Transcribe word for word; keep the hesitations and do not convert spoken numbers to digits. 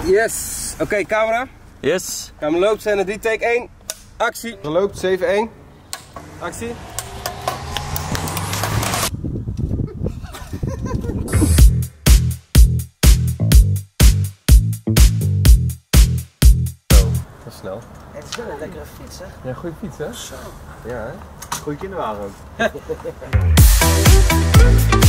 Yes. Oké, okay, camera. Yes. Camera loopt, scène drie, take één. Actie. Dan loopt zeven één. Actie. Dat is snel. Het is wel een lekkere fiets, hè? Ja, goede fiets, hè? Zo. Ja, hè? Goeie kinderwagen ook.